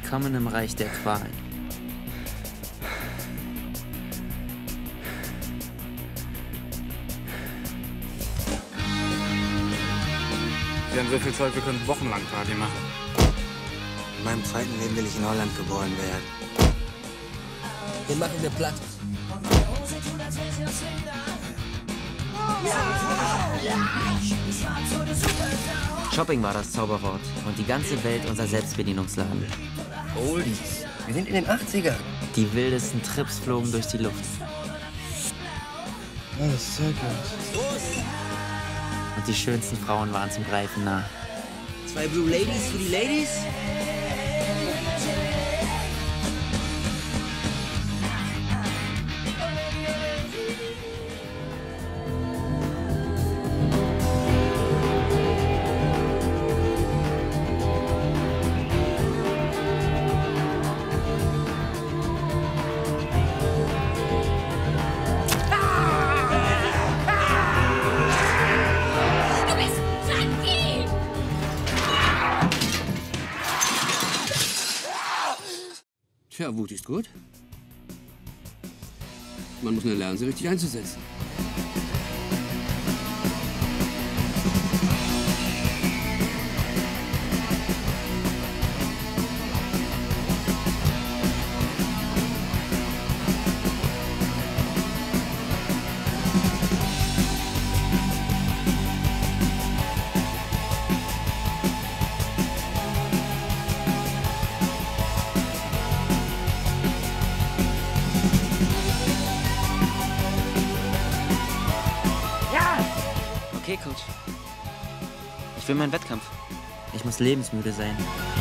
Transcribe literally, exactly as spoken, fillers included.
Willkommen im Reich der Qualen. Wir haben so viel Zeug, wir können wochenlang Party machen. In meinem zweiten Leben will ich in Holland geboren werden. Den machen wir platt. Shopping war das Zauberwort und die ganze Welt unser Selbstbedienungsladen. Oldies. Wir sind in den achtzigern. Die wildesten Trips flogen durch die Luft. Alles Circus. Und die schönsten Frauen waren zum Greifen nah. Zwei Blue Ladies für die Ladies. Tja, Wut ist gut. Man muss nur lernen, sie richtig einzusetzen. Okay, Coach. Ich will meinen Wettkampf. Ich muss lebensmüde sein.